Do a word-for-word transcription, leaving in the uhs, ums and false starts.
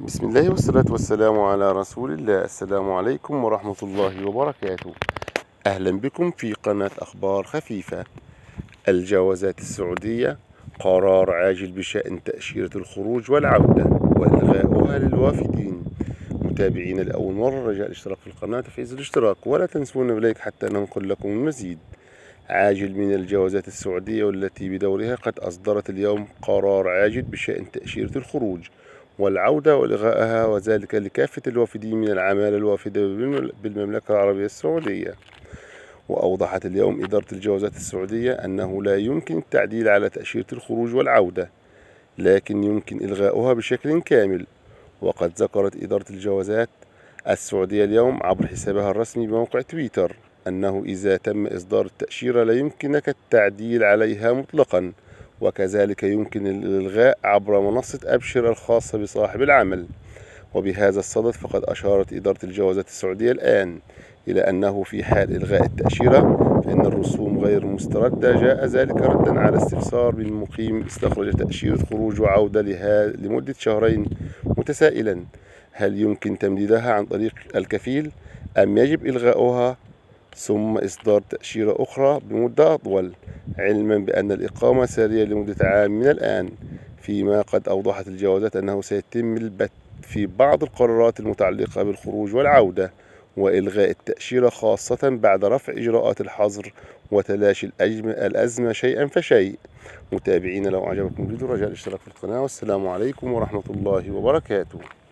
بسم الله والصلاة والسلام على رسول الله. السلام عليكم ورحمة الله وبركاته. أهلا بكم في قناة أخبار خفيفة. الجوازات السعودية قرار عاجل بشأن تأشيرة الخروج والعودة وإلغاؤها للوافدين. متابعين لأول مرة رجاء الاشتراك في القناة وتفعيل الاشتراك ولا تنسونا بلايك حتى ننقل لكم المزيد. عاجل من الجوازات السعودية والتي بدورها قد أصدرت اليوم قرار عاجل بشأن تأشيرة الخروج والعودة وإلغائها، وذلك لكافة الوافدين من العمالة الوافدة بالمملكة العربية السعودية. وأوضحت اليوم إدارة الجوازات السعودية أنه لا يمكن التعديل على تأشيرة الخروج والعودة، لكن يمكن إلغاؤها بشكل كامل. وقد ذكرت إدارة الجوازات السعودية اليوم عبر حسابها الرسمي بموقع تويتر أنه إذا تم إصدار التأشيرة لا يمكنك التعديل عليها مطلقا، وكذلك يمكن الإلغاء عبر منصة أبشر الخاصة بصاحب العمل. وبهذا الصدد فقد أشارت إدارة الجوازات السعودية الآن إلى أنه في حال إلغاء التأشيرة فإن الرسوم غير مستردة. جاء ذلك ردا على استفسار من مقيم استخرج تأشيرة خروج وعودة لمدة شهرين متسائلا هل يمكن تمديدها عن طريق الكفيل أم يجب إلغاؤها ثم إصدار تأشيرة أخرى بمدة أطول، علما بأن الإقامة سارية لمدة عام من الآن. فيما قد أوضحت الجوازات أنه سيتم البت في بعض القرارات المتعلقة بالخروج والعودة وإلغاء التأشيرة، خاصة بعد رفع إجراءات الحظر وتلاشي الأزمة شيئا فشيء. متابعين، لو أعجبكم الفيديو رجاء الاشتراك في القناة، والسلام عليكم ورحمة الله وبركاته.